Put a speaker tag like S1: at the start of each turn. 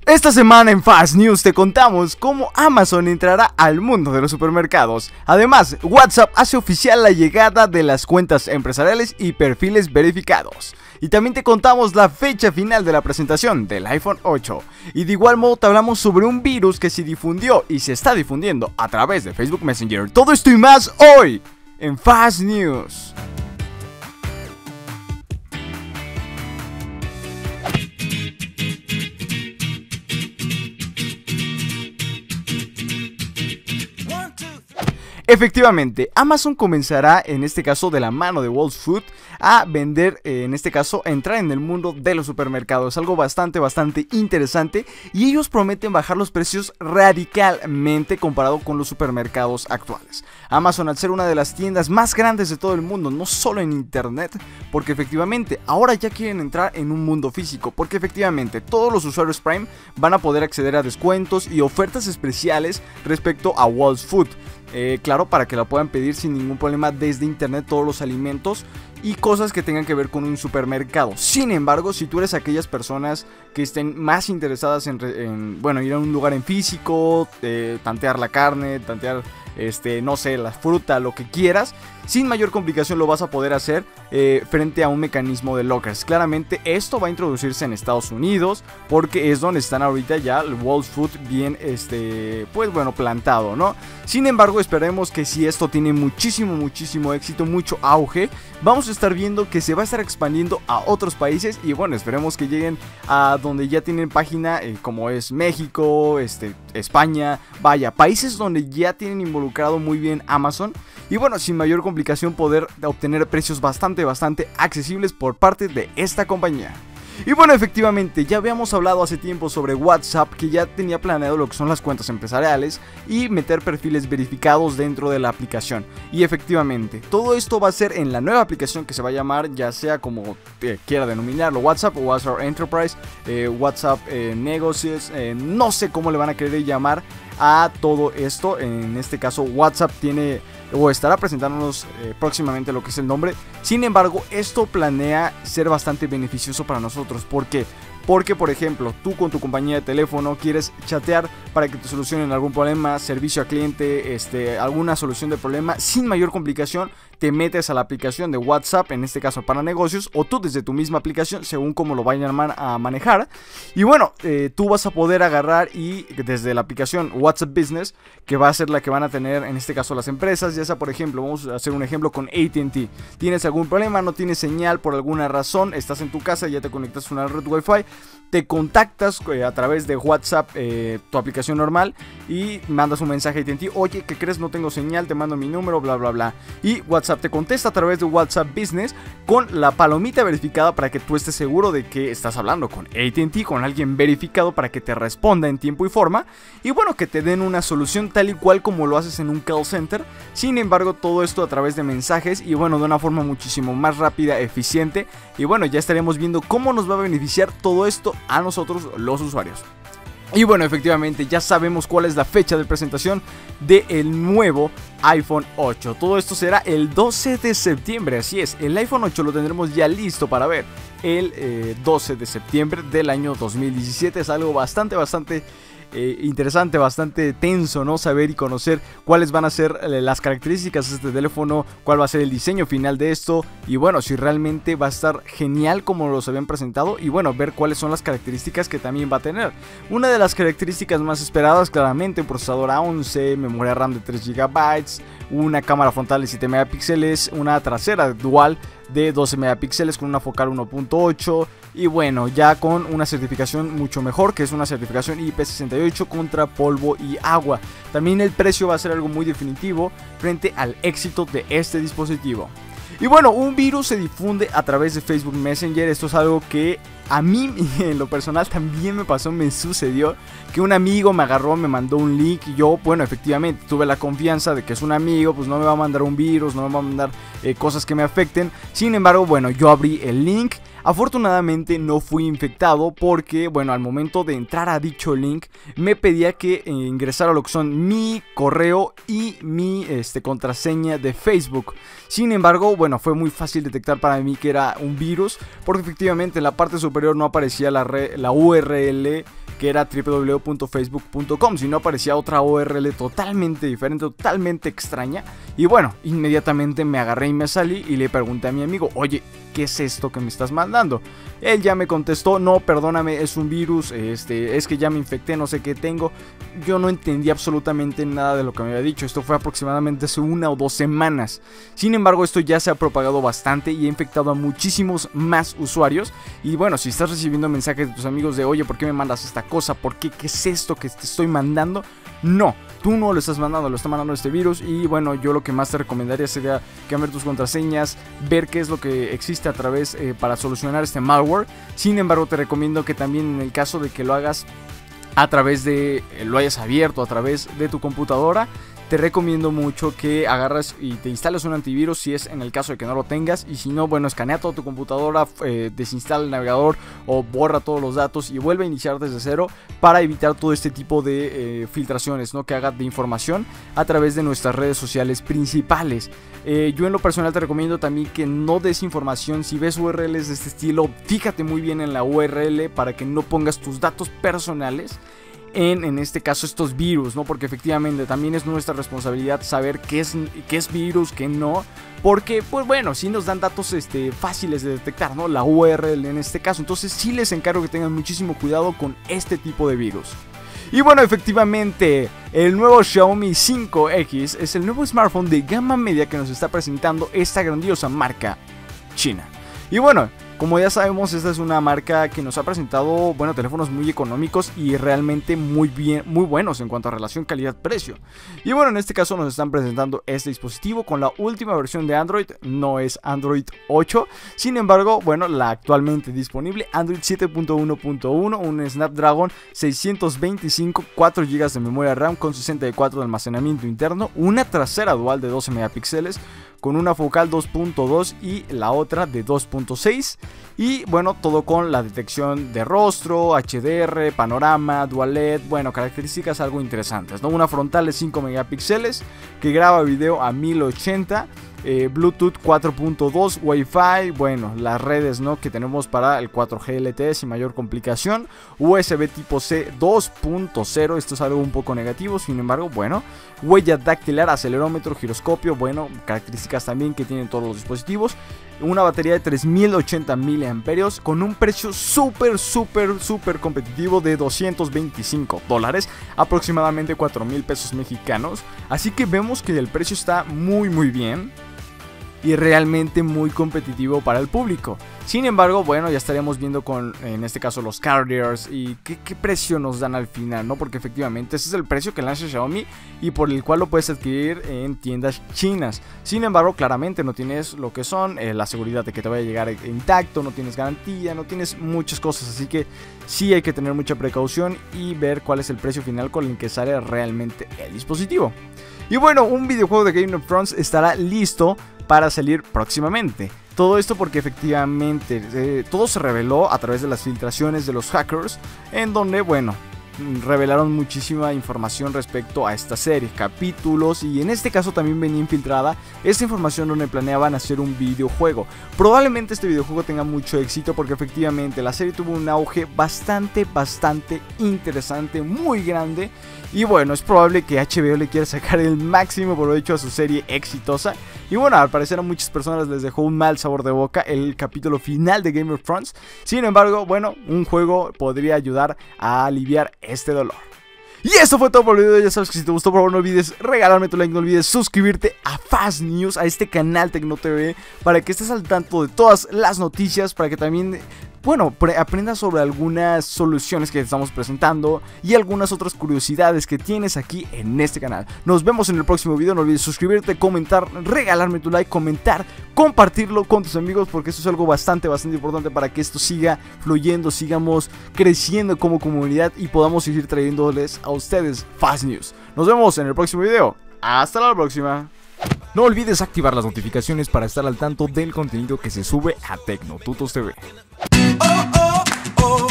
S1: Esta semana en Fast News te contamos cómo Amazon entrará al mundo de los supermercados. Además, WhatsApp hace oficial la llegada de las cuentas empresariales y perfiles verificados. Y también te contamos la fecha final de la presentación del iPhone 8. Y de igual modo te hablamos sobre un virus que se difundió y se está difundiendo a través de Facebook Messenger. Todo esto y más hoy en Fast News. Efectivamente, Amazon comenzará, en este caso de la mano de Whole Foods, a vender, en este caso, a entrar en el mundo de los supermercados. Algo bastante interesante, y ellos prometen bajar los precios radicalmente comparado con los supermercados actuales. Amazon, al ser una de las tiendas más grandes de todo el mundo, no solo en internet, porque efectivamente ahora ya quieren entrar en un mundo físico, porque efectivamente todos los usuarios Prime van a poder acceder a descuentos y ofertas especiales respecto a Whole Foods. Claro, para que la puedan pedir sin ningún problema desde internet todos los alimentos y cosas que tengan que ver con un supermercado. Sin embargo, si tú eres aquellas personas que estén más interesadas en bueno, ir a un lugar en físico, tantear la carne, tantear no sé, la fruta, lo que quieras, sin mayor complicación lo vas a poder hacer frente a un mecanismo de lockers. Claramente esto va a introducirse en Estados Unidos porque es donde están ahorita ya el Whole Foods bien, pues bueno, plantado, ¿no? Sin embargo, esperemos que si esto tiene muchísimo éxito, mucho auge, vamos a estar viendo que se va a estar expandiendo a otros países y bueno, esperemos que lleguen a donde ya tienen página como es México, España, vaya, países donde ya tienen involucrado muy bien Amazon y bueno, sin mayor complicación poder obtener precios bastante accesibles por parte de esta compañía. Y bueno, efectivamente, ya habíamos hablado hace tiempo sobre WhatsApp, que ya tenía planeado lo que son las cuentas empresariales y meter perfiles verificados dentro de la aplicación. Y efectivamente, todo esto va a ser en la nueva aplicación que se va a llamar, ya sea como quiera denominarlo, WhatsApp o WhatsApp Enterprise, WhatsApp Negocios, no sé cómo le van a querer llamar a todo esto. En este caso WhatsApp tiene o estará presentándonos próximamente lo que es el nombre. Sin embargo, esto planea ser bastante beneficioso para nosotros. ¿Por qué? Porque, por ejemplo, tú con tu compañía de teléfono quieres chatear para que te solucionen algún problema, servicio a cliente, alguna solución de problema, sin mayor complicación, te metes a la aplicación de WhatsApp, en este caso para negocios, o tú desde tu misma aplicación, según cómo lo vayan a manejar. Y bueno, tú vas a poder agarrar y desde la aplicación WhatsApp Business, que va a ser la que van a tener, en este caso las empresas, ya sea, por ejemplo, vamos a hacer un ejemplo con AT&T. Tienes algún problema, no tienes señal por alguna razón, estás en tu casa, ya te conectas a una red Wi-Fi, te contactas a través de WhatsApp, tu aplicación normal, y mandas un mensaje a AT&T: oye, ¿qué crees? No tengo señal, te mando mi número, bla bla bla. Y WhatsApp te contesta a través de WhatsApp Business con la palomita verificada para que tú estés seguro de que estás hablando con AT&T, con alguien verificado, para que te responda en tiempo y forma. Y bueno, que te den una solución tal y cual como lo haces en un call center. Sin embargo, todo esto a través de mensajes y bueno, de una forma muchísimo más rápida, eficiente. Y bueno, ya estaremos viendo cómo nos va a beneficiar todo esto a nosotros los usuarios. Y bueno, efectivamente ya sabemos cuál es la fecha de presentación del nuevo iPhone 8. Todo esto será el 12 de septiembre, así es, el iPhone 8 lo tendremos ya listo para ver el 12 de septiembre del año 2017. Es algo bastante interesante, bastante tenso, ¿no? Saber y conocer cuáles van a ser las características de este teléfono, cuál va a ser el diseño final de esto, y bueno, si realmente va a estar genial como los habían presentado, y bueno, ver cuáles son las características que también va a tener. Una de las características más esperadas, claramente, un procesador A11, memoria RAM de 3 GB, una cámara frontal de 7 megapíxeles, una trasera dual de 12 megapíxeles con una focal 1.8 y bueno, ya con una certificación mucho mejor, que es una certificación IP68 contra polvo y agua. También el precio va a ser algo muy definitivo frente al éxito de este dispositivo. Y bueno, un virus se difunde a través de Facebook Messenger. Esto es algo que a mí en lo personal también me pasó, me sucedió que un amigo me agarró, me mandó un link y yo, bueno, efectivamente tuve la confianza de que es un amigo, pues no me va a mandar un virus, no me va a mandar cosas que me afecten. Sin embargo, bueno, yo abrí el link. Afortunadamente no fui infectado porque, bueno, al momento de entrar a dicho link me pedía que ingresara lo que son mi correo y mi contraseña de Facebook. Sin embargo, bueno, fue muy fácil detectar para mí que era un virus porque efectivamente en la parte superior no aparecía la URL que era www.facebook.com, sino aparecía otra URL totalmente diferente, totalmente extraña. Y bueno, inmediatamente me agarré y me salí y le pregunté a mi amigo, oye, ¿qué es esto que me estás mandando? Él ya me contestó, no, perdóname, es un virus, es que ya me infecté, no sé qué tengo. Yo no entendí absolutamente nada de lo que me había dicho. Esto fue aproximadamente hace 1 o 2 semanas. Sin embargo, esto ya se ha propagado bastante y ha infectado a muchísimos más usuarios. Y bueno, si estás recibiendo mensajes de tus amigos de, oye, ¿por qué me mandas esta cosa? ¿Por qué? ¿Qué es esto que te estoy mandando? No, tú no lo estás mandando, lo está mandando este virus. Y bueno, yo lo que más te recomendaría sería cambiar tus contraseñas, ver qué es lo que existe a través para solucionar este malware. Sin embargo, te recomiendo que también en el caso de que lo hagas a través de, lo hayas abierto a través de tu computadora, te recomiendo mucho que agarras y te instales un antivirus si es en el caso de que no lo tengas. Y si no, bueno, escanea toda tu computadora, desinstala el navegador o borra todos los datos y vuelve a iniciar desde cero para evitar todo este tipo de filtraciones, ¿no? Que haga de información a través de nuestras redes sociales principales. Yo en lo personal te recomiendo también que no des información. Si ves URLs de este estilo, fíjate muy bien en la URL para que no pongas tus datos personales en este caso estos virus, ¿no? Porque efectivamente también es nuestra responsabilidad saber qué es virus, qué no. Porque, pues bueno, sí nos dan datos fáciles de detectar, ¿no? La URL en este caso. Entonces sí les encargo que tengan muchísimo cuidado con este tipo de virus. Y bueno, efectivamente, el nuevo Xiaomi 5X es el nuevo smartphone de gama media que nos está presentando esta grandiosa marca china. Y bueno, como ya sabemos, esta es una marca que nos ha presentado, bueno, teléfonos muy económicos y realmente muy buenos en cuanto a relación calidad-precio. Y bueno, en este caso nos están presentando este dispositivo con la última versión de Android, no es Android 8. Sin embargo, bueno, la actualmente disponible Android 7.1.1, un Snapdragon 625, 4 GB de memoria RAM con 64 de almacenamiento interno, una trasera dual de 12 megapíxeles, con una focal 2.2 y la otra de 2.6. Y bueno, todo con la detección de rostro, HDR, panorama, Dual LED, bueno, características algo interesantes, ¿no? Una frontal de 5 megapíxeles que graba video a 1080, Bluetooth 4.2, Wi-Fi, bueno, las redes, ¿no? Que tenemos para el 4G LTE sin mayor complicación, USB tipo C 2.0, esto es algo un poco negativo, sin embargo, bueno, huella dactilar, acelerómetro, giroscopio, bueno, características también que tienen todos los dispositivos. Una batería de 3080 mAh con un precio súper competitivo de $225, aproximadamente 4,000 pesos mexicanos. Así que vemos que el precio está muy bien y realmente muy competitivo para el público. Sin embargo, bueno, ya estaríamos viendo con, en este caso, los carriers y qué precio nos dan al final, ¿no? Porque efectivamente ese es el precio que lanza Xiaomi y por el cual lo puedes adquirir en tiendas chinas. Sin embargo, claramente no tienes lo que son la seguridad de que te vaya a llegar intacto, no tienes garantía, no tienes muchas cosas, así que sí hay que tener mucha precaución y ver cuál es el precio final con el que sale realmente el dispositivo. Y bueno, un videojuego de Game of Thrones estará listo para salir próximamente. Todo esto porque efectivamente todo se reveló a través de las filtraciones de los hackers, en donde, bueno, revelaron muchísima información respecto a esta serie, capítulos, y en este caso también venía infiltrada esta información donde planeaban hacer un videojuego. Probablemente este videojuego tenga mucho éxito porque efectivamente la serie tuvo un auge bastante interesante, muy grande. Y bueno, es probable que HBO le quiera sacar el máximo provecho a su serie exitosa. Y bueno, al parecer a muchas personas les dejó un mal sabor de boca el capítulo final de Game of Thrones. Sin embargo, bueno, un juego podría ayudar a aliviar este dolor. Y esto fue todo por el video. Ya sabes que si te gustó, por favor no olvides regalarme tu like, no olvides suscribirte a Fast News, a este canal Tecno TV, para que estés al tanto de todas las noticias, para que también, bueno, aprendas sobre algunas soluciones que estamos presentando y algunas otras curiosidades que tienes aquí en este canal. Nos vemos en el próximo video. No olvides suscribirte, comentar, regalarme tu like, comentar, compartirlo con tus amigos, porque esto es algo bastante importante para que esto siga fluyendo, sigamos creciendo como comunidad y podamos seguir trayéndoles a ustedes Fast News. Nos vemos en el próximo video. Hasta la próxima.
S2: No olvides activar las notificaciones para estar al tanto del contenido que se sube a Tecnotutos TV.
S3: Oh, oh, oh.